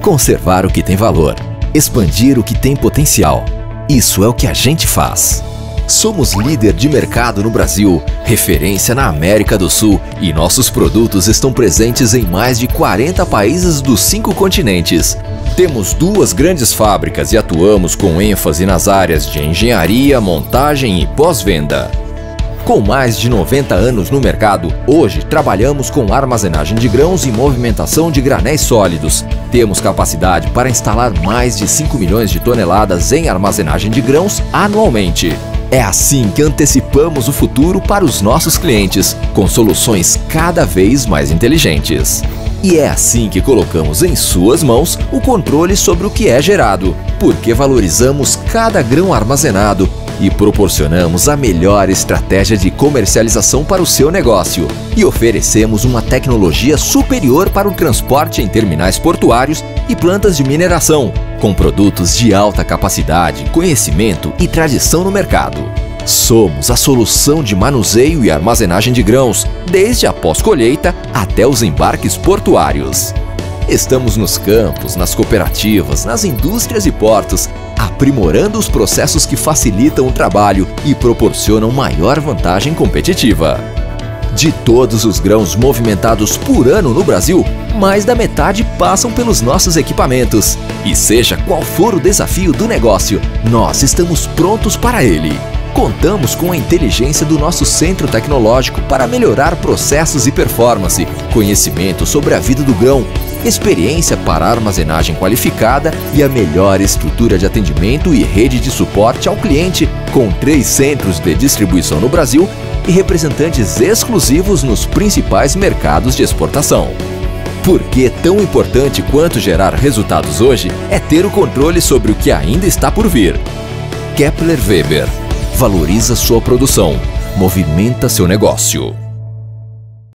conservar o que tem valor, expandir o que tem potencial. Isso é o que a gente faz. Somos líder de mercado no Brasil, referência na América do Sul e nossos produtos estão presentes em mais de 40 países dos 5 continentes. Temos 2 grandes fábricas e atuamos com ênfase nas áreas de engenharia, montagem e pós-venda. Com mais de 90 anos no mercado, hoje trabalhamos com armazenagem de grãos e movimentação de granéis sólidos. Temos capacidade para instalar mais de 5 milhões de toneladas em armazenagem de grãos anualmente. É assim que antecipamos o futuro para os nossos clientes, com soluções cada vez mais inteligentes. E é assim que colocamos em suas mãos o controle sobre o que é gerado, porque valorizamos cada grão armazenado e proporcionamos a melhor estratégia de comercialização para o seu negócio. E oferecemos uma tecnologia superior para o transporte em terminais portuários e plantas de mineração, com produtos de alta capacidade, conhecimento e tradição no mercado. Somos a solução de manuseio e armazenagem de grãos, desde a pós-colheita até os embarques portuários. Estamos nos campos, nas cooperativas, nas indústrias e portos, aprimorando os processos que facilitam o trabalho e proporcionam maior vantagem competitiva. De todos os grãos movimentados por ano no Brasil, mais da metade passam pelos nossos equipamentos. E seja qual for o desafio do negócio, nós estamos prontos para ele. Contamos com a inteligência do nosso centro tecnológico para melhorar processos e performance, conhecimento sobre a vida do grão, experiência para armazenagem qualificada e a melhor estrutura de atendimento e rede de suporte ao cliente, com 3 centros de distribuição no Brasil e representantes exclusivos nos principais mercados de exportação. Porque tão importante quanto gerar resultados hoje é ter o controle sobre o que ainda está por vir. Kepler Weber. Valoriza sua produção. Movimenta seu negócio.